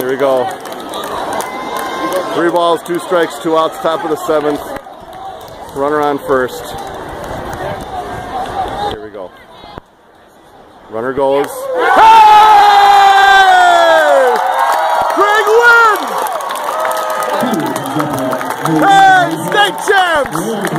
Here we go. 3 balls, 2 strikes, 2 outs, top of the 7th. Runner on first. Here we go. Runner goes. Hey! Greg wins! Hey, state champs!